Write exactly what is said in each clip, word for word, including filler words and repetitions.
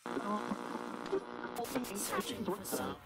Searching for something.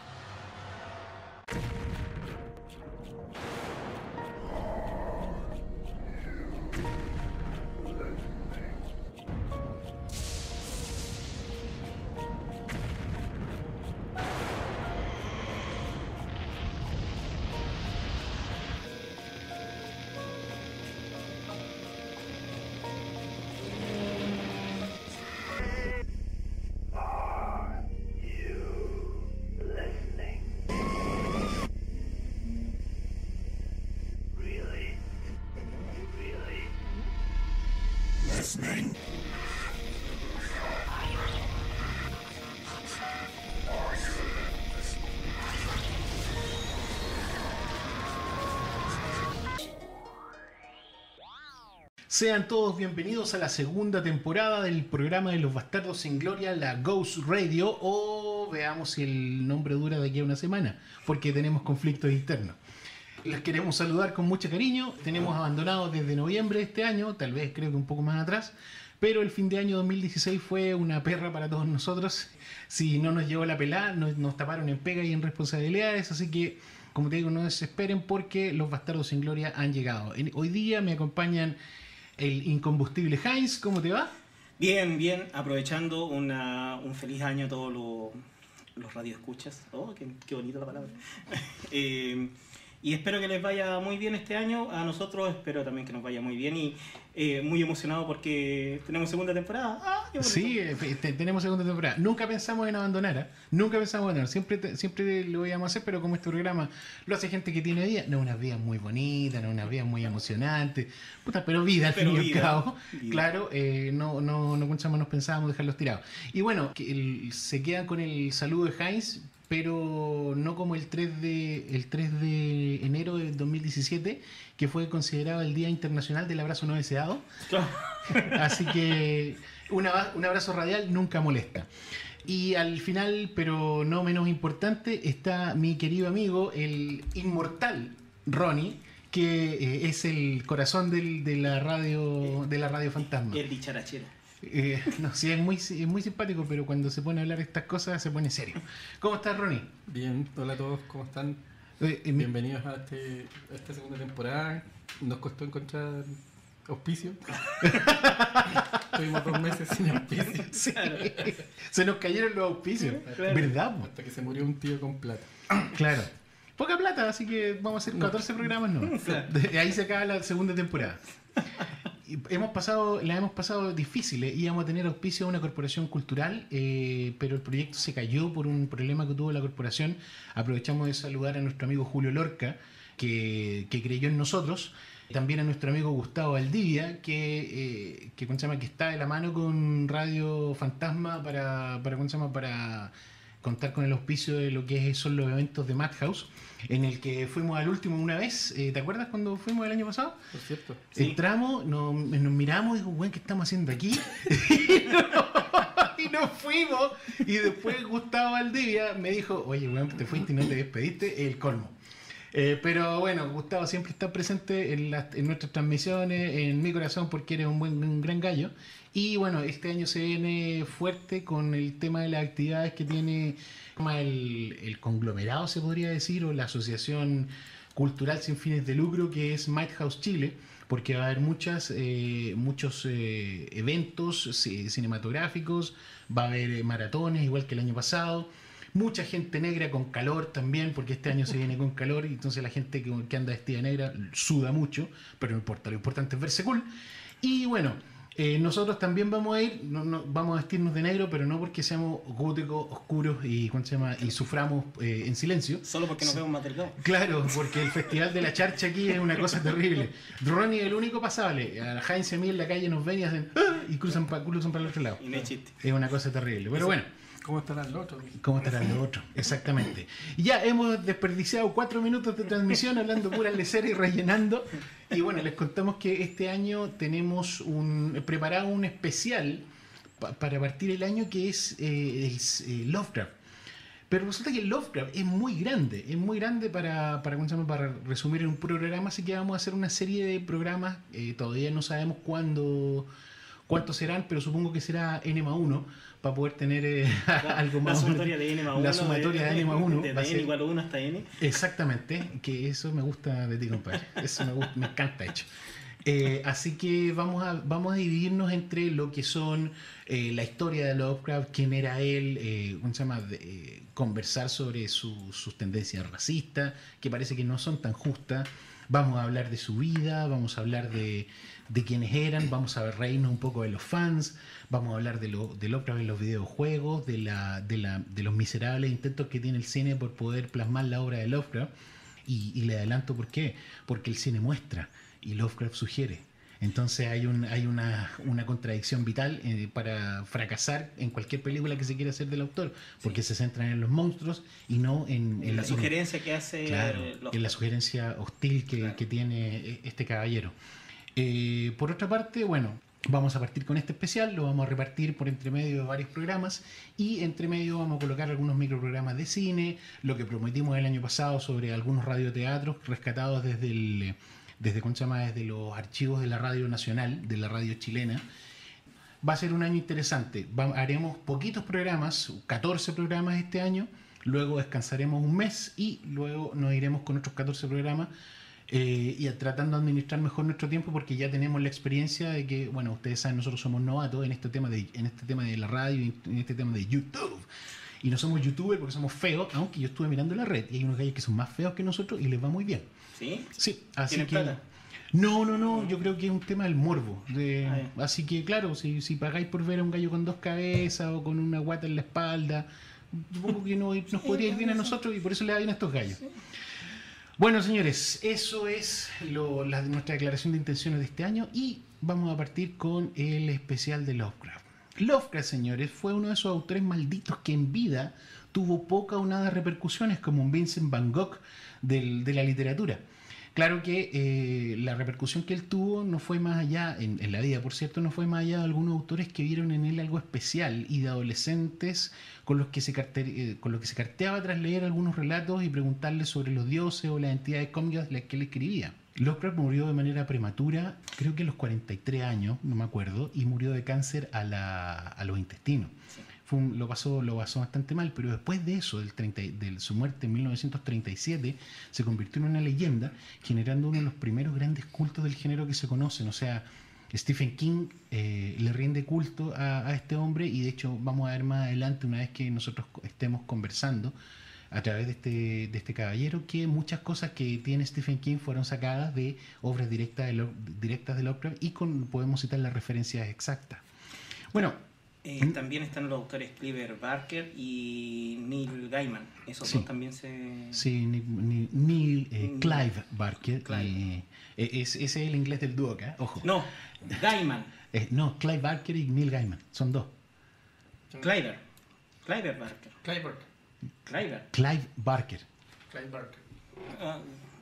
Sean todos bienvenidos a la segunda temporada del programa de los Bastardos sin Gloria, la Ghost Radio, o veamos si el nombre dura de aquí a una semana, porque tenemos conflictos internos. Les queremos saludar con mucho cariño. Tenemos abandonados desde noviembre de este año, tal vez creo que un poco más atrás, pero el fin de año dos mil dieciséis fue una perra para todos nosotros. Si no nos llevó la pelada, nos, nos taparon en pega y en responsabilidades, así que, como te digo, no desesperen porque los Bastardos sin Gloria han llegado. En, hoy día me acompañan el incombustible Heinz. ¿Cómo te va? Bien, bien, aprovechando una, un feliz año a todos los, los radioescuchas. Oh, qué, qué bonita la palabra. eh, y espero que les vaya muy bien este año. A nosotros espero también que nos vaya muy bien. Y eh, muy emocionado porque tenemos segunda temporada. ¡Ah, qué bonito! Sí, eh, te- tenemos segunda temporada. Nunca pensamos en abandonar, ¿eh? Nunca pensamos en abandonar. Siempre, te- siempre lo íbamos a hacer, pero como este programa lo hace gente que tiene vida, no unas vidas muy bonitas, no unas vidas muy emocionantes, puta, pero vida al Pero fin y al vida, cabo. vida. Claro, eh, no, no, no pensamos, nos pensábamos dejarlos tirados. Y bueno, que el- se quedan con el saludo de Heinz, pero no como el tres de el tres de enero del dos mil diecisiete, que fue considerado el Día Internacional del Abrazo No Deseado. Claro. Así que un aba- un abrazo radial nunca molesta. Y al final, pero no menos importante, está mi querido amigo, el inmortal Ronnie, que eh, es el corazón del- de la radio de la radio Fantasma. El dicharachero. Eh, no, sí, es muy, es muy simpático, pero cuando se pone a hablar estas cosas se pone serio. ¿Cómo estás, Ronnie? Bien, hola a todos, ¿cómo están? Eh, eh, mi- Bienvenidos a, este, a esta segunda temporada. Nos costó encontrar auspicio. Tuvimos dos meses sin auspicio. sí, se nos cayeron los auspicios, Claro. ¿verdad? po? Hasta que se murió un tío con plata. Claro. Poca plata, así que vamos a hacer catorce programas, ¿no? De ahí se acaba la segunda temporada. Y hemos pasado, la hemos pasado difíciles. Íbamos a tener auspicio de una corporación cultural, eh, pero el proyecto se cayó por un problema que tuvo la corporación. Aprovechamos de saludar a nuestro amigo Julio Lorca, que, que creyó en nosotros. También a nuestro amigo Gustavo Valdivia, que, eh, que, ¿cómo se llama? que está de la mano con Radio Fantasma para, para, ¿cómo se llama? para contar con el auspicio de lo que son los eventos de Madhouse, en el que fuimos al último una vez. Eh, ¿Te acuerdas cuando fuimos el año pasado? Por cierto. Sí. Entramos, nos, nos miramos y digo, bueno, ¿qué estamos haciendo aquí? y, no- y nos fuimos. Y después Gustavo Valdivia me dijo, oye, bueno, te fuiste y no te despediste, el colmo. Eh, pero bueno, Gustavo siempre está presente en, las- en nuestras transmisiones, en mi corazón, porque eres un buen un gran gallo. Y bueno, este año se viene fuerte con el tema de las actividades que tiene como el, el conglomerado, se podría decir, o la asociación cultural sin fines de lucro, que es Madhouse Chile, porque va a haber muchas, eh, muchos eh, eventos ci- cinematográficos, va a haber eh, maratones, igual que el año pasado. Mucha gente negra con calor también, porque este año se viene con calor y entonces la gente que, que anda vestida negra suda mucho, pero no importa, lo importante es verse cool. Y bueno, eh, nosotros también vamos a ir, no, no, vamos a vestirnos de negro, pero no porque seamos góticos, oscuros y, ¿cómo se llama? y suframos eh, en silencio. Solo porque nos vemos más delgados. Claro, porque el Festival de la Charcha aquí es una cosa terrible. Ronnie es el único pasable. A Heinz y a mí en la calle nos ven y hacen ¡ah! y cruzan para cruzan para el otro lado. Y no hay chiste. Es una cosa terrible. Pero bueno. ¿Cómo estarán los otros? ¿Cómo estarán los otros? Exactamente. Y ya hemos desperdiciado cuatro minutos de transmisión hablando pura lecera y rellenando. Y bueno, les contamos que este año tenemos un preparado un especial pa- para partir el año que es, eh, es, eh, Lovecraft. Pero resulta que Lovecraft es muy grande, es muy grande para, para, ¿cómo se llama? para resumir en un programa, así que vamos a hacer una serie de programas, eh, todavía no sabemos cuándo, cuántos serán, pero supongo que será N más uno para poder tener eh, algo más. La sumatoria de N más uno. La sumatoria de, de N más uno. De, de N igual a uno hasta N. Exactamente, que eso me gusta de ti, compadre. Eso me, gusta, me encanta, de hecho. Eh, así que vamos a, vamos a dividirnos entre lo que son eh, la historia de Lovecraft, quién era él, eh, ¿cómo se llama? De, eh, conversar sobre su, sus tendencias racistas, que parece que no son tan justas. Vamos a hablar de su vida, vamos a hablar de, de quiénes eran, vamos a reírnos un poco de los fans, vamos a hablar de, lo, de Lovecraft en los videojuegos, de, la, de, la, de los miserables intentos que tiene el cine por poder plasmar la obra de Lovecraft. Y, y le adelanto por qué, porque el cine muestra y Lovecraft sugiere. Entonces hay, un, hay una, una contradicción vital eh, para fracasar en cualquier película que se quiera hacer del autor, porque sí. se centran en los monstruos y no en, en la en, sugerencia que hace claro, los... en la sugerencia hostil que, claro. que tiene este caballero. Eh, por otra parte, bueno, vamos a partir con este especial, lo vamos a repartir por entre medio de varios programas y entre medio vamos a colocar algunos microprogramas de cine, lo que prometimos el año pasado sobre algunos radioteatros rescatados desde el... desde, ¿cómo se llama? Desde los archivos de la Radio Nacional, de la radio chilena. Va a ser un año interesante. Va, haremos poquitos programas, catorce programas este año, luego descansaremos un mes y luego nos iremos con otros catorce programas eh, y tratando de administrar mejor nuestro tiempo porque ya tenemos la experiencia de que, bueno, ustedes saben, nosotros somos novatos en este tema de, en este tema de la radio y en este tema de YouTube. Y no somos youtubers porque somos feos, aunque yo estuve mirando la red y hay unos gallos que son más feos que nosotros y les va muy bien. ¿Sí? Sí, así ¿Tienen que... plata? No, no, no, yo creo que es un tema del morbo. De... Ah, yeah. Así que, claro, si, si pagáis por ver a un gallo con dos cabezas o con una guata en la espalda, supongo que no, nos podría ir bien a nosotros y por eso le da bien a estos gallos. Sí. Bueno, señores, eso es lo, la, nuestra declaración de intenciones de este año y vamos a partir con el especial de Lovecraft. Lovecraft, señores, fue uno de esos autores malditos que en vida tuvo poca o nada repercusiones, como un Vincent Van Gogh del, de la literatura. Claro que eh, la repercusión que él tuvo no fue más allá, en, en la vida por cierto, no fue más allá de algunos autores que vieron en él algo especial y de adolescentes con los que se, carte, eh, con los que se carteaba tras leer algunos relatos y preguntarles sobre los dioses o las entidades cómicas de las que él escribía. Lovecraft murió de manera prematura, creo que a los cuarenta y tres años, no me acuerdo, y murió de cáncer a, la, a los intestinos. Sí. Fue un, lo, pasó, lo pasó bastante mal, pero después de eso, del treinta, de su muerte en mil novecientos treinta y siete, se convirtió en una leyenda, generando uno de los primeros grandes cultos del género que se conocen. O sea, Stephen King eh, le rinde culto a, a este hombre y de hecho vamos a ver más adelante, una vez que nosotros estemos conversando a través de este, de este caballero, que muchas cosas que tiene Stephen King fueron sacadas de obras directas de, Lo, directas de Lovecraft y con, podemos citar las referencias exactas. Bueno, eh, ¿Mm? también están los autores Clive Barker y Neil Gaiman. Esos sí. dos también se... Sí, ni, ni, Neil eh, Clive Barker. Clive. Eh, es, ese es el inglés del dúo acá, ojo. No, Gaiman. eh, no, Clive Barker y Neil Gaiman, son dos. Clive. Clive Barker. Clive Barker. Clive. Clive Barker. Clive Barker. Uh,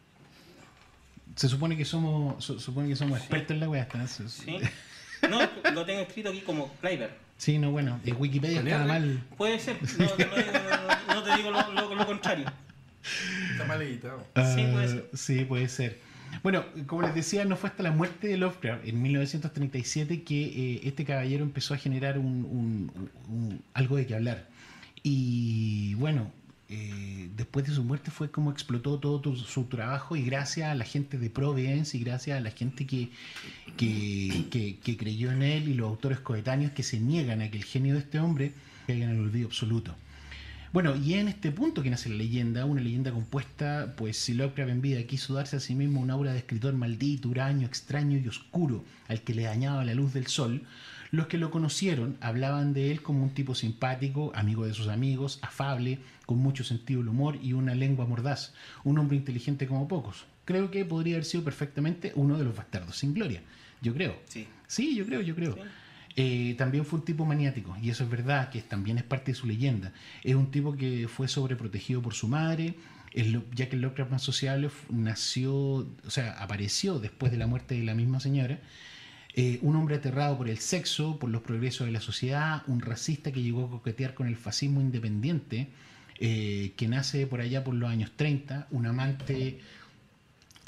Se supone que somos, su, supone que somos expertos sí. en la wea. ¿Sí? Sí. No, lo tengo escrito aquí como Clive. Sí, no, bueno, en Wikipedia está mal. Puede ser, no, no, no, no te digo lo, lo, lo contrario. Está mal editado. Uh, sí, puede ser. Sí, puede ser. Bueno, como les decía, no fue hasta la muerte de Lovecraft en mil novecientos treinta y siete que eh, este caballero empezó a generar un, un, un, un, algo de qué hablar. Y bueno, eh, después de su muerte fue como explotó todo tu, su trabajo y gracias a la gente de Providence y gracias a la gente que, que, que, que creyó en él y los autores coetáneos que se niegan a que el genio de este hombre caiga en el olvido absoluto. Bueno, y en este punto que nace la leyenda, una leyenda compuesta, pues si Lovecraft en vida quiso darse a sí mismo una aura de escritor maldito, huraño, extraño y oscuro, al que le dañaba la luz del sol, los que lo conocieron hablaban de él como un tipo simpático, amigo de sus amigos, afable, con mucho sentido del humor y una lengua mordaz, un hombre inteligente como pocos. Creo que podría haber sido perfectamente uno de los bastardos sin gloria, yo creo. Sí, sí yo creo, yo creo. Sí. Eh, también fue un tipo maniático, y eso es verdad, que también es parte de su leyenda. Es un tipo que fue sobreprotegido por su madre, el, ya que el Lovecraft más sociable nació, o sea, apareció después de la muerte de la misma señora. Eh, un hombre aterrado por el sexo, por los progresos de la sociedad, un racista que llegó a coquetear con el fascismo independiente, eh, que nace por allá por los años treinta, un amante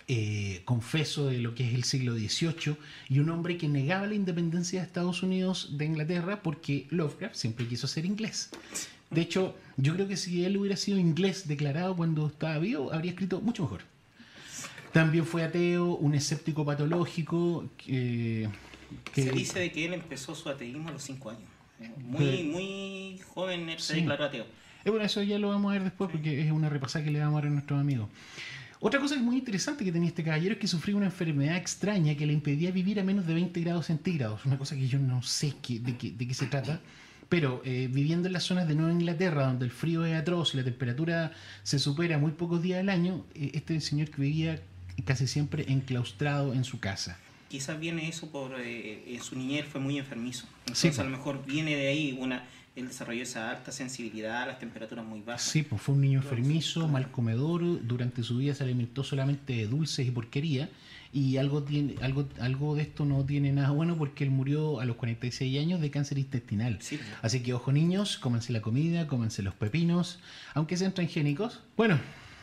eh, confeso de lo que es el siglo dieciocho y un hombre que negaba la independencia de Estados Unidos de Inglaterra porque Lovecraft siempre quiso ser inglés. De hecho, yo creo que si él hubiera sido inglés declarado cuando estaba vivo, habría escrito mucho mejor. También fue ateo, un escéptico patológico. Que, que... Se dice de que él empezó su ateísmo a los cinco años. Muy, muy joven él se Sí. declaró ateo. Eh, bueno, eso ya lo vamos a ver después porque es una repasada que le vamos a dar a nuestros amigos. Otra cosa que es muy interesante que tenía este caballero es que sufría una enfermedad extraña que le impedía vivir a menos de veinte grados centígrados. Una cosa que yo no sé qué, de, qué, de qué se trata. Pero eh, viviendo en las zonas de Nueva Inglaterra, donde el frío es atroz y la temperatura se supera muy pocos días al año, eh, este señor que vivía casi siempre enclaustrado en su casa. Quizás viene eso por eh, en su niñez fue muy enfermizo. Entonces Sí, pues. a lo mejor viene de ahí una él desarrolló esa alta sensibilidad a las temperaturas muy bajas. Sí, pues fue un niño enfermizo, mal comedor, durante su vida se alimentó solamente de dulces y porquería, y algo tiene algo algo de esto no tiene nada bueno porque él murió a los cuarenta y seis años de cáncer intestinal. Sí. Así que ojo niños, cómanse la comida, cómanse los pepinos, aunque sean transgénicos. Bueno,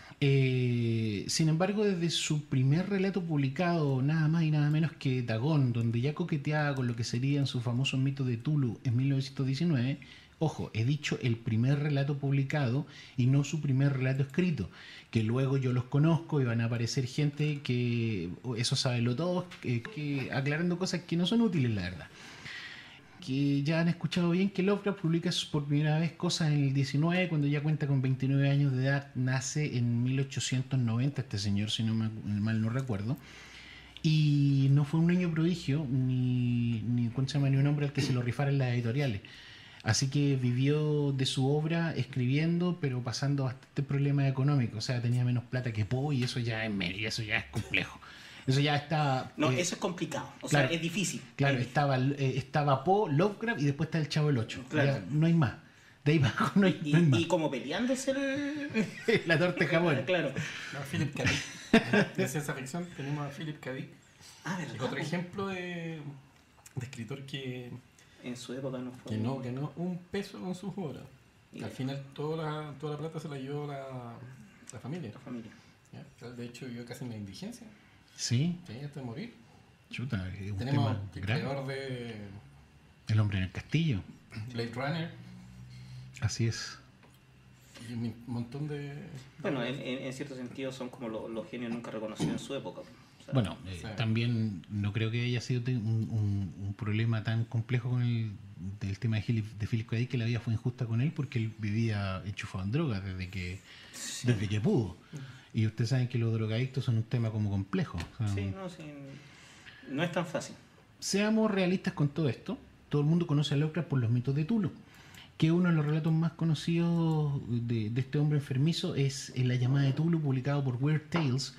eh, sin embargo, desde su primer relato publicado, nada más y nada menos que Dagón, donde ya coqueteaba con lo que serían sus famosos mitos de Tulu en mil novecientos diecinueve, ojo, he dicho el primer relato publicado y no su primer relato escrito, que luego yo los conozco y van a aparecer gente que eso sabenlo todos, que, que aclarando cosas que no son útiles, la verdad. Que ya han escuchado bien que Lovecraft publica por primera vez cosas en el diecinueve, cuando ya cuenta con veintinueve años de edad, nace en mil ochocientos noventa este señor, si no me, mal no recuerdo, y no fue un niño prodigio, ni, ni, ¿cómo se llama? Ni un hombre al que se lo rifaran las editoriales. Así que vivió de su obra escribiendo, pero pasando bastante problemas económicos. O sea, tenía menos plata que Poe y eso ya es medio, eso ya es complejo. Eso ya está... No, eh, eso es complicado, o claro, sea, es difícil. Claro, Es estaba, eh, estaba Poe, Lovecraft y después está el Chavo el ocho. Claro. Ya no hay más. De ahí abajo no hay, Y, no hay y más. como peleándose el... La torta de jamón. Claro. No, Philip K. Dick. De ciencia ficción tenemos a Philip K. Dick. Ah, Es ¿verdad? otro ejemplo de, de escritor que, En su época no fue... que no ganó un peso con sus obras. Y Al final toda la, toda la plata se la llevó la, la familia. la familia. ¿Ya? De hecho vivió casi en la indigencia. Sí, ¿Sí? Hasta de morir. chuta, es un Tenemos tema el grave. creador de El hombre en el castillo. Blade Runner Así es. y un montón de... Bueno, en, en- en cierto sentido son como lo- los genios nunca reconocidos en su época. O sea, Bueno, eh, Sí. también no creo que haya sido te- un, un- un problema tan complejo con el del tema de Philip, de Philip K. Dick, que la vida fue injusta con él porque él vivía enchufado en drogas desde que, desde que pudo. Y ustedes saben que los drogadictos son un tema como complejo. O sea, sí, no, sí, no es tan fácil. Seamos realistas con todo esto. Todo el mundo conoce a Lovecraft por los mitos de Tulu, que uno de los relatos más conocidos de, de este hombre enfermizo es en La llamada de Tulu, publicado por Weird Tales,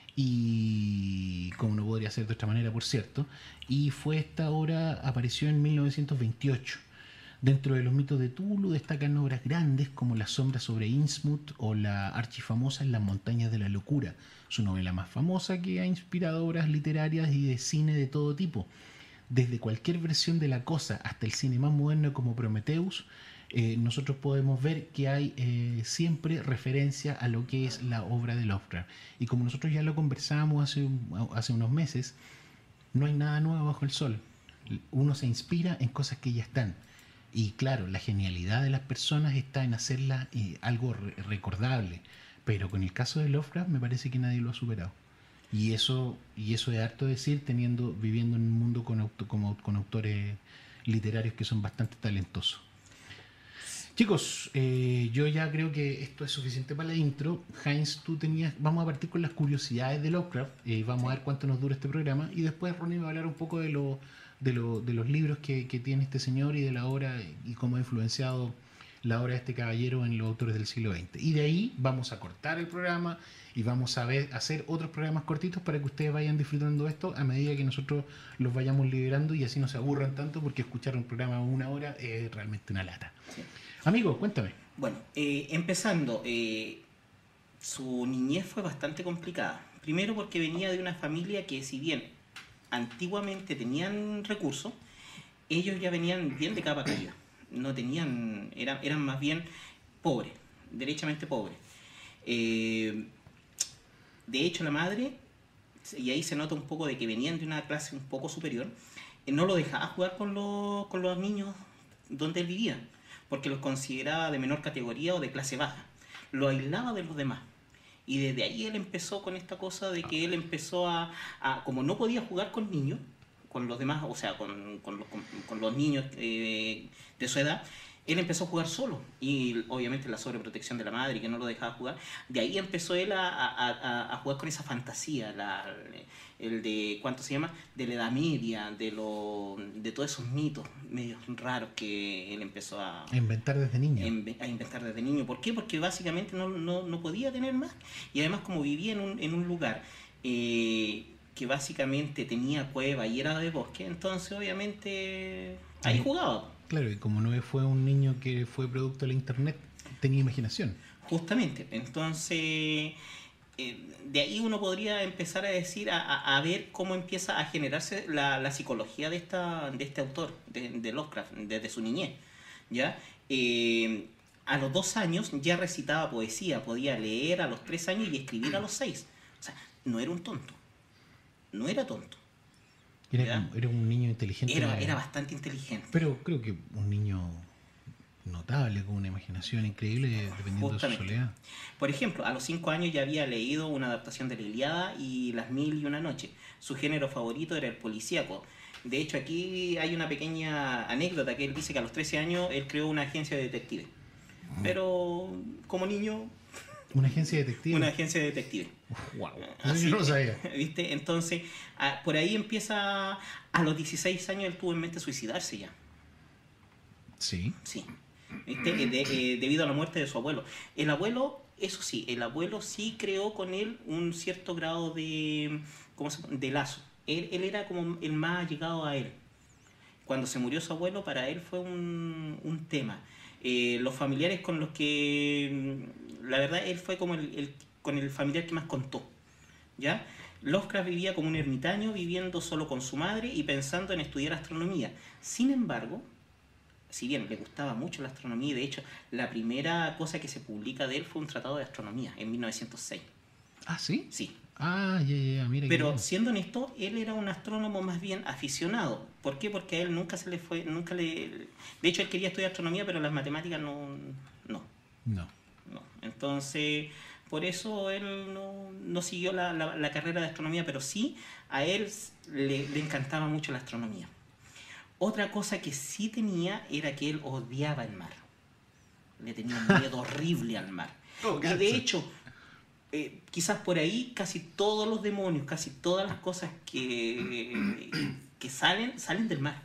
y como no podría ser de otra manera, por cierto, y fue esta obra, apareció en mil novecientos veintiocho. Dentro de los mitos de Tulu destacan obras grandes como La sombra sobre Innsmouth o la archifamosa En las montañas de la locura, su novela más famosa que ha inspirado obras literarias y de cine de todo tipo. Desde cualquier versión de la cosa hasta el cine más moderno como Prometheus, eh, nosotros podemos ver que hay eh, siempre referencia a lo que es la obra de Lovecraft. Y como nosotros ya lo conversábamos hace, un- hace unos meses, no hay nada nuevo bajo el sol. Uno se inspira en cosas que ya están. Y claro, la genialidad de las personas está en hacerla eh, algo re- recordable. Pero con el caso de Lovecraft me parece que nadie lo ha superado. Y eso, y eso es harto decir teniendo, viviendo en un mundo con, auto- como- con autores literarios que son bastante talentosos. Chicos, eh, yo ya creo que esto es suficiente para la intro. Heinz, tú tenías, vamos a partir con las curiosidades de Lovecraft, eh, vamos a ver cuánto nos dura este programa y después Ronnie va a hablar un poco de, lo, de, lo, de los libros que, que tiene este señor y de la obra y cómo ha influenciado la obra de este caballero en los autores del siglo veinte. Y de ahí vamos a cortar el programa y vamos a ver, hacer otros programas cortitos para que ustedes vayan disfrutando esto a medida que nosotros los vayamos liberando y así no se aburran tanto, porque escuchar un programa de una hora es realmente una lata. Sí. Amigo, cuéntame. Bueno, eh, empezando, eh, su niñez fue bastante complicada. Primero porque venía de una familia que, si bien antiguamente tenían recursos, ellos ya venían bien de capa caída. No tenían, eran, eran más bien pobres, derechamente pobres. Eh, de hecho, la madre y ahí se nota un poco de que venían de una clase un poco superior, eh, no lo dejaba jugar con los, con los niños donde él vivía, porque los consideraba de menor categoría o de clase baja. Lo aislaba de los demás. Y desde ahí él empezó con esta cosa de que él empezó a, a como no podía jugar con niños, con los demás, o sea, con, con, los, con, con los niños eh, de su edad, él empezó a jugar solo. Y obviamente la sobreprotección de la madre, que no lo dejaba jugar, de ahí empezó él a, a, a, a jugar con esa fantasía, la, el de, ¿cuánto se llama? De la Edad Media, de, lo, de todos esos mitos medios raros que él empezó a, A inventar desde niño. en- a inventar desde niño. ¿Por qué? Porque básicamente no, no, no podía tener más. Y además como vivía en un, en un lugar eh, que básicamente tenía cueva y era de bosque, entonces obviamente ahí Sí. jugaba. Claro, y como no fue un niño que fue producto de la internet, tenía imaginación. Justamente. Entonces, eh, de ahí uno podría empezar a decir, a, a- a ver cómo empieza a generarse la, la psicología de, esta, de este autor, de, de Lovecraft, desde su niñez. ¿Ya? Eh, a los dos años ya recitaba poesía, podía leer a los tres años y escribir a los seis. O sea, no era un tonto. No era tonto. Era, Ya. como- era un niño inteligente. Era, era bastante inteligente. Pero creo que un niño notable, con una imaginación increíble, dependiendo de su Justamente. soledad. Por ejemplo, a los cinco años ya había leído una adaptación de la Ilíada y Las Mil y una Noche. Su género favorito era el policíaco. De hecho, aquí hay una pequeña anécdota que él dice que a los trece años él creó una agencia de detectives. Pero como niño, Una agencia de detectives. una agencia de detectives. Wow. Así, Yo no lo sabía. ¿Viste? Entonces, a- por ahí empieza, a los dieciséis años él tuvo en mente suicidarse ya. Sí. Sí. ¿Viste? Eh, de- eh, debido a la muerte de su abuelo. El abuelo, eso sí, el abuelo sí creó con él un cierto grado de, ¿cómo se llama? De lazo. Él, él era como el más allegado a él. Cuando se murió su abuelo, para él fue un, un tema. Eh, los familiares con los que, mm, la verdad, él fue como el, el- con el familiar que más contó. ¿Ya? Lovecraft vivía como un ermitaño, viviendo solo con su madre y pensando en estudiar astronomía. Sin embargo, si bien le gustaba mucho la astronomía, y de hecho la primera cosa que se publica de él fue un tratado de astronomía en mil novecientos seis. Ah, sí. Sí. Ah, ya, ya, ya, mira. qué Pero bien. siendo honesto, él era un astrónomo más bien aficionado. ¿Por qué? Porque a él nunca se le fue, nunca le... De hecho, él quería estudiar astronomía, pero las matemáticas no... No, No. no. Entonces, por eso él no, no siguió la, la- la carrera de astronomía, pero sí a él le, le encantaba mucho la astronomía. Otra cosa que sí tenía era que él odiaba el mar. Le tenía un miedo horrible al mar. Oh, Y de hecho, eh, quizás por ahí casi todos los demonios, casi todas las cosas que, que salen, salen del mar.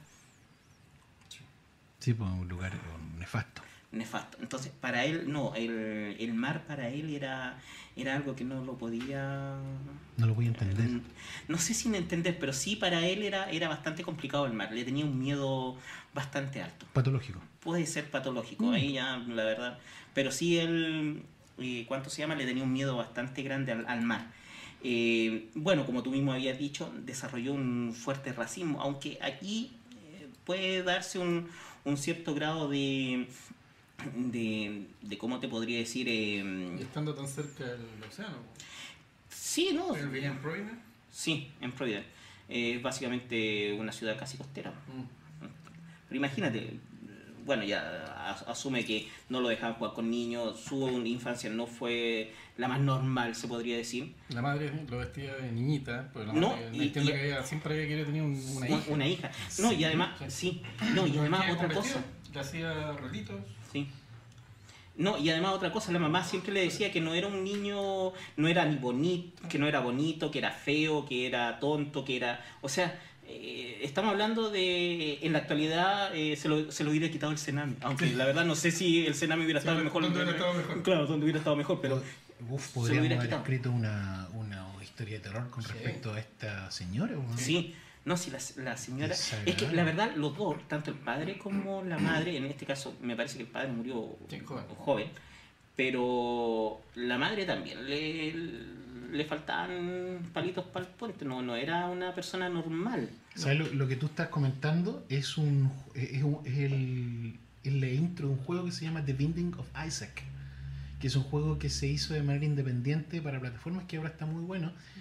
Sí, pues un lugar eh, nefasto. Nefasto. Entonces, para él, no, el, el mar para él era, era algo que no lo podía... No lo voy a entender. Mm, No sé si me entender, pero sí para él era, era bastante complicado el mar. Le tenía un miedo bastante alto. Patológico. Puede ser patológico, Mm. ahí ya, la verdad. Pero sí él, eh, ¿cuánto se llama? Le tenía un miedo bastante grande al, al mar. Eh, bueno, como tú mismo habías dicho, desarrolló un fuerte racismo, aunque aquí eh, puede darse un, un cierto grado de, de, de, ¿cómo te podría decir? Y Eh, estando tan cerca del océano. sí, ¿no? ¿Él vivía en Providence? Sí, en Providence. Es básicamente una ciudad casi costera. Mm. Pero imagínate, bueno, ya a- asume que no lo dejaban jugar con niños, su infancia no fue la más normal, se podría decir. La madre lo vestía de niñita, pero la No, madre, y- entiendo y- que ella siempre había querido tener un- una hija. Una hija. No, y además, sí, no, y Lo además vestía otra con cosa. vestido, le hacía rolitos. Sí. No, y además otra cosa, la mamá siempre le decía que no era un niño, no era ni bonito, que no era bonito, que era feo, que era tonto, que era... O sea, eh, estamos hablando de... En la actualidad eh, se, lo, se lo hubiera quitado el Senami, aunque la verdad no sé si el Senami hubiera Sí, estado mejor. donde hubiera estado mejor. Claro, donde hubiera estado mejor, pero... Uf, se lo podríamos hubiera haber quitado. escrito una, una historia de terror con Sí. respecto a esta señora. ¿o no? Sí, no, si la, la señora... Desagradable. Es que la verdad, los dos, tanto el padre como la madre, en este caso me parece que el padre murió Sí, joven. joven, pero la madre también le, le faltaban palitos para el puente, no, no era una persona normal. ¿Sabes lo, lo que tú estás comentando? Es un es, un- es el, es la intro de un juego que se llama The Binding of Isaac, que es un juego que se hizo de manera independiente para plataformas, que ahora está muy bueno,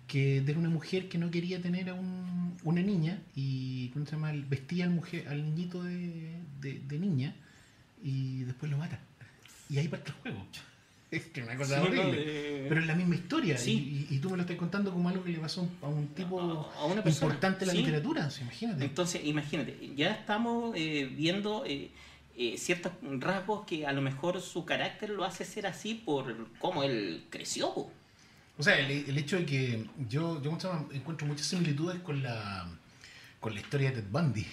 que de una mujer que no quería tener a un, una niña y ¿cómo se llama? Vestía al mujer al niñito de, de, de niña y después lo mata. Y ahí parte el juego. Es que es una cosa Sí, horrible. no, eh, Pero es la misma historia. Sí. Y, y- y tú me lo estás contando como algo que le pasó a un tipo A- a una persona, importante en la sí. literatura. O sea, imagínate. Entonces, imagínate, ya estamos eh, viendo eh, eh, ciertos rasgos que a lo mejor su carácter lo hace ser así por cómo él creció. Po. O sea, el, el hecho de que yo, yo ¿cómo se llama? Encuentro muchas similitudes con la con la historia de Ted Bundy.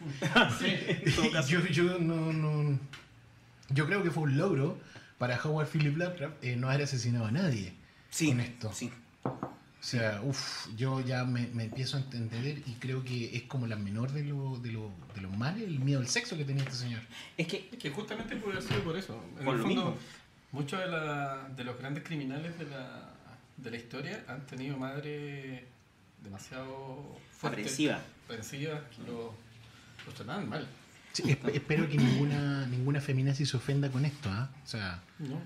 En todo caso. yo, yo no, no yo creo que fue un logro para Howard Philip Lovecraft eh, no haber asesinado a nadie Sí, con esto. sí. O sea, uff, yo ya me, me empiezo a entender y creo que es como la menor de, lo, de, lo, de los males, el miedo al sexo que tenía este señor. Es que, Es que justamente puede ser por eso. En Por el lo fondo, mismo. muchos de, la- de los grandes criminales de la, de la historia han tenido madres demasiado fuertes, Aprensiva. aprensivas, que lo, los trataban mal. Sí, esp- espero que ninguna ninguna feminazi se ofenda con esto, ¿ah? O sea, ¿No?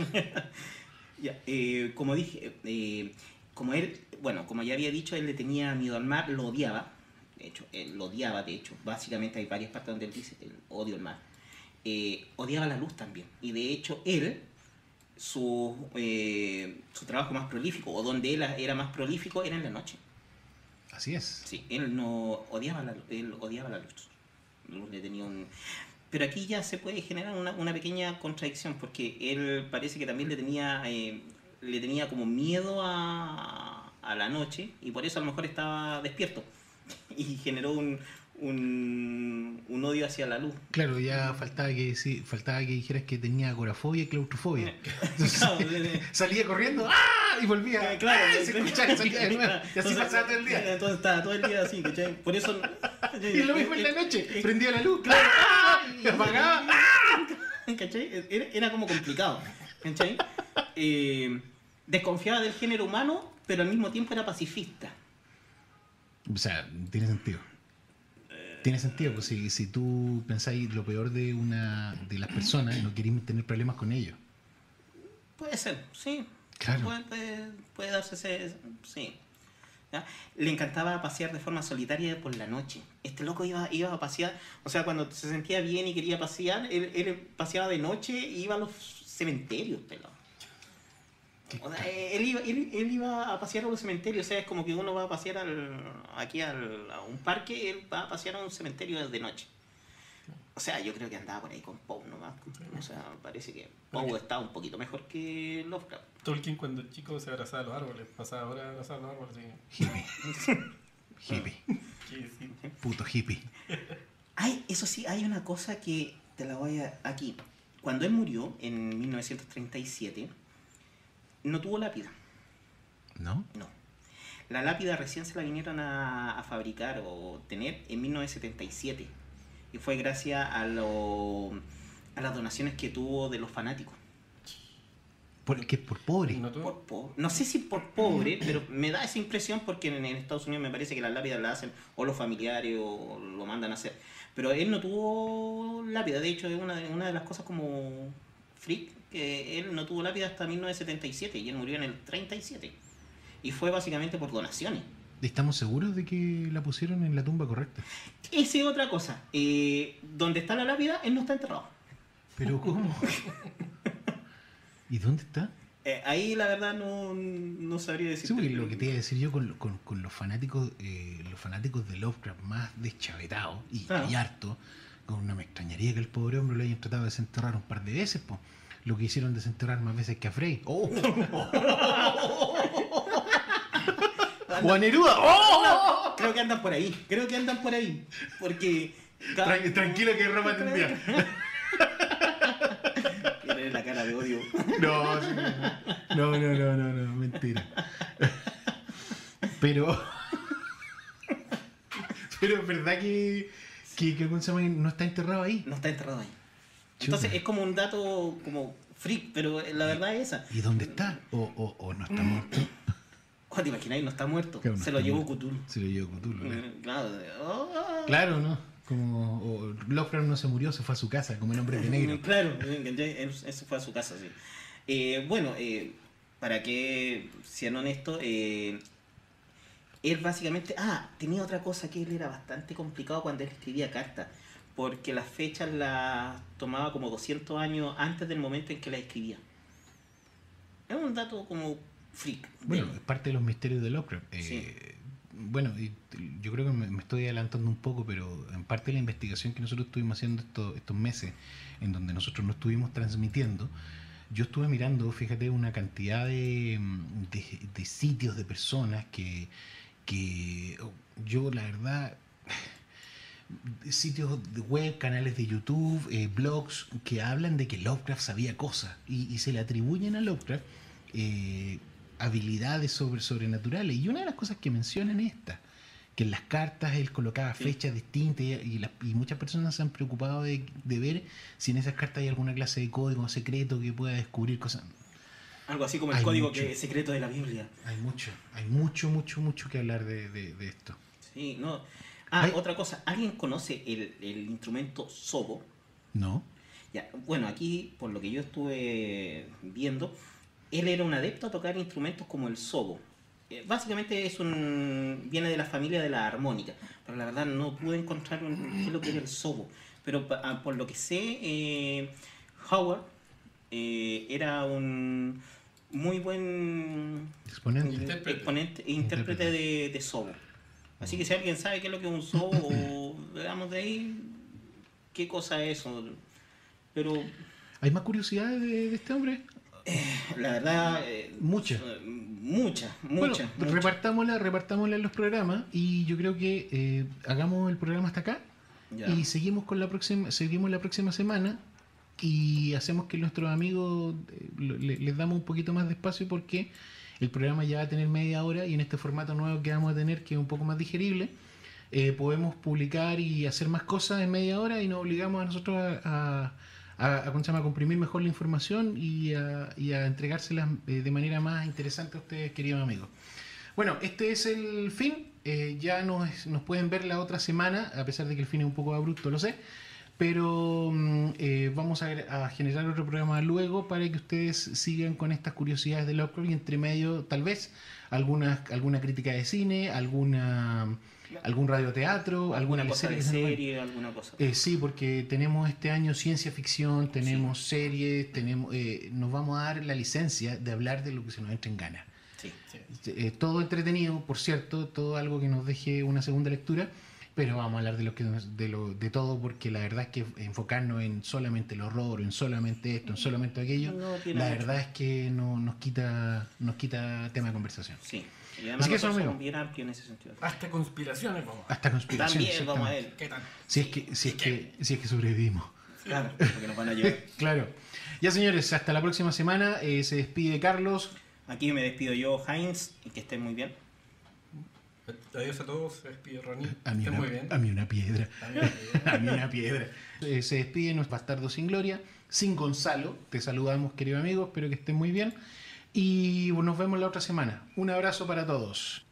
ya, eh, como dije, eh, como él, bueno, como ya había dicho, él le tenía miedo al mar, lo odiaba. De hecho, él lo odiaba, de hecho. Básicamente hay varias partes donde él dice, el odio al mar. Eh, odiaba la luz también. Y de hecho, él, su, eh, su trabajo más prolífico, o donde él era más prolífico, era en la noche. así es. Sí, él no odiaba la, él odiaba la luz. La luz le tenía un... Pero aquí ya se puede generar una, una pequeña contradicción, porque él parece que también le tenía, eh, le tenía como miedo a, a la noche, y por eso a lo mejor estaba despierto. Y generó un, un, un odio hacia la luz. Claro, ya faltaba que sí, faltaba que dijeras que tenía agorafobia y claustrofobia. Entonces, Claro, de- de- salía corriendo ¡ah! Y volvía. Eh, claro, ¡ah! Y se escuchaba y salía de nuevo. Y así Entonces- pasaba todo el día. Entonces estaba todo el día así, ¿cachai? Por eso... Y lo mismo en la noche. Eh, Prendía la luz, claro, ¡ah! Y apagaba. ¡ah! ¿Cachai? Era, era como complicado. ¿Cachai? Eh, desconfiaba del género humano, pero al mismo tiempo era pacifista. O sea, tiene sentido. Tiene sentido, pues si, si tú pensáis lo peor de una de las personas y no queréis tener problemas con ellos. Puede ser, sí. Claro. Puede, puede, puede darse ese... Sí. ¿Ya? Le encantaba pasear de forma solitaria por la noche. Este loco iba, iba a pasear, o sea, cuando se sentía bien y quería pasear, él, él paseaba de noche e iba a los cementerios, pelado. O sea, él iba, él, él iba a pasear a los cementerios, o sea, es como que uno va a pasear al, aquí al, a un parque, él va a pasear a un cementerio de noche. O sea, yo creo que andaba por ahí con Poe nomás. O sea, parece que Poe estaba un poquito mejor que Lovecraft. Tolkien cuando chico se abrazaba a los árboles, pasaba ahora abrazaba a los árboles. Así. Hippie. Hippie. ¿Qué decir? Puto hippie. Hay, eso sí, hay una cosa que te la voy a... Aquí. Cuando él murió en mil novecientos treinta y siete, no tuvo lápida. ¿No? No. La lápida recién se la vinieron a, a fabricar o tener en mil novecientos setenta y siete. Y fue gracias a, lo, a las donaciones que tuvo de los fanáticos. ¿Por qué? ¿Por pobre? ¿No tuvo? Por po- no sé si por pobre, pero me da esa impresión porque en, en Estados Unidos me parece que las lápidas las hacen o los familiares o lo mandan a hacer. Pero él no tuvo lápida, de hecho es una de, una de las cosas como freak, que él no tuvo lápida hasta mil novecientos setenta y siete y él murió en el treinta y siete. Y fue básicamente por donaciones. ¿Estamos seguros de que la pusieron en la tumba correcta? Esa es otra cosa. Eh, donde está la lápida, él no está enterrado. ¿Pero cómo? ¿Y dónde está? Eh, ahí la verdad no, no sabría decir. Sí, porque lo que te iba a decir yo con, con, con los fanáticos eh, los fanáticos de Lovecraft más deschavetados y, Ah. y harto, con no me extrañaría que el pobre hombre lo hayan tratado de desenterrar un par de veces, po. Lo que hicieron desenterrar más veces que a Frey. ¡Oh! ¡Juan Neruda! ¡Oh! Creo que andan por ahí. Creo que andan por ahí. Porque. ca- Tran- tranquilo que Roma tendría. Tiene la cara de odio. No, sí, no, no, no, no, no, mentira. Pero. Pero es verdad que. que, que ¿cómo se llama? No está enterrado ahí. No está enterrado ahí. Entonces Chuta. es como un dato como freak, pero la verdad es esa. ¿Y dónde está? ¿O, o, o no está muerto? Oh, te imagináis, no está muerto. Claro, no Se lo está llevó muerto. Cthulhu. Se lo llevó Cthulhu, claro. Mm, Claro. de- oh. Claro, ¿no? Como o Lovecraft no se murió, se fue a su casa como el hombre de negro. Claro, ¿cachai? Él- eso fue a su casa, sí. Eh, bueno, eh, para que sean honestos, eh, él básicamente... Ah, tenía otra cosa que él era bastante complicado cuando él escribía cartas, porque las fechas las tomaba como doscientos años antes del momento en que las escribía. Es un dato como freak. Bueno, de- es parte de los misterios de Lovecraft. Eh, Sí. Bueno, y yo creo que me, me estoy adelantando un poco, pero en parte de la investigación que nosotros estuvimos haciendo estos, estos meses, en donde nosotros no estuvimos transmitiendo, yo estuve mirando, fíjate, una cantidad de, de, de sitios, de personas que, que yo, la verdad, sitios de web, canales de YouTube, eh, blogs, que hablan de que Lovecraft sabía cosas y, y se le atribuyen a Lovecraft eh, habilidades sobre, sobrenaturales. Y una de las cosas que mencionan es esta, que en las cartas él colocaba Sí. fechas distintas y, y, las- y muchas personas se han preocupado de, de ver si en esas cartas hay alguna clase de código secreto que pueda descubrir cosas. Algo así como el Hay código mucho. que es secreto de la Biblia. Hay mucho, hay mucho, mucho, mucho que hablar de, de, de esto. Sí, no. Ah, Ay. otra cosa. ¿Alguien conoce el, el instrumento sobo? ¿No? Ya, bueno, aquí, por lo que yo estuve viendo, él era un adepto a tocar instrumentos como el sobo. Eh, Básicamente es un viene de la familia de la armónica, pero la verdad no pude encontrar un- qué es lo que era el sobo. Pero pa- ah, por lo que sé, eh, Howard eh, era un muy buen Exponente. Intérprete. exponente, intérprete de, de sobo. Así que si alguien sabe qué es lo que es un sobo, o veamos de ahí qué cosa es eso. Pero ¿Hay más curiosidades de, de este hombre? la verdad, eh, Muchas. eh, muchas, Bueno, muchas. muchas. repartámosla, repartámosla en los programas y yo creo que eh, hagamos el programa hasta acá Ya. y seguimos con la próxima, seguimos la próxima semana y hacemos que nuestros amigos eh, lo- le- les damos un poquito más de espacio porque el programa ya va a tener media hora y en este formato nuevo que vamos a tener, que es un poco más digerible, eh, podemos publicar y hacer más cosas en media hora y nos obligamos a nosotros a, a, a- a, ¿cómo se llama? a comprimir mejor la información y a, y a entregárselas eh, de manera más interesante a ustedes, queridos amigos. Bueno, este es el fin. Eh, ya nos, nos pueden ver la otra semana, a pesar de que el fin es un poco abrupto, lo sé. Pero mm, eh, vamos a, a generar otro programa luego para que ustedes sigan con estas curiosidades de Lovecraft y entre medio, tal vez, alguna, alguna crítica de cine, alguna algún radioteatro, alguna alguna cosa de que se nos vaya. serie, alguna cosa. Eh, sí, porque tenemos este año ciencia ficción, tenemos series, tenemos eh, nos vamos a dar la licencia de hablar de lo que se nos entre en gana. Sí. Sí. Eh, todo entretenido, por cierto, todo algo que nos deje una segunda lectura, pero vamos a hablar de lo que nos- de lo de todo porque la verdad es que enfocarnos en solamente el horror, en solamente esto, en solamente aquello, No tiene la mucho. verdad es que no nos quita nos quita tema de conversación. Sí. Y además Así que eso, nosotros amigo. somos bien amplios en ese sentido. Hasta conspiraciones, vamos. Hasta conspiración. También vamos a ver. ¿Qué tal? Si es que si es que si es que sobrevivimos. Claro, porque nos van a llevar. Claro. Ya señores, hasta la próxima semana. Eh, se despide Carlos. Aquí me despido yo, Heinz, y que estén muy bien. Adiós a todos, se despide Ronnie. A mí, Estén una, muy bien. a mí una piedra. También, A mí una piedra. Eh, se despide nuestro bastardo sin gloria, sin Gonzalo. Te saludamos, querido amigo. Espero que estén muy bien. Y nos vemos la otra semana. Un abrazo para todos.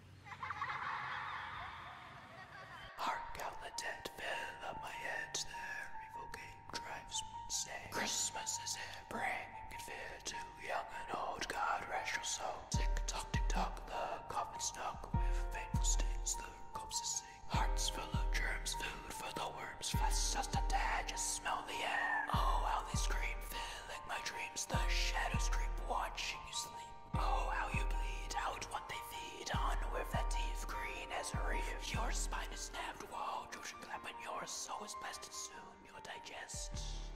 Hark out the dead, fill up my head. Their evil game drives me insane. Christmas is here, bringing fear to young and old. God rest your soul. Tick tock, tick tock, the coffin stuck with fatal stains. The corpses sing. Hearts full of germs, food for the worms. Flesh just a tad, just smell the air. Oh, how they scream, filling my dreams. The shadows creep, watching you sleep. Oh, how you bleed out what they feed on with that teeth green as a reef. Your spine is snapped while Josh and clap, and your soul is blasted soon. You'll digest.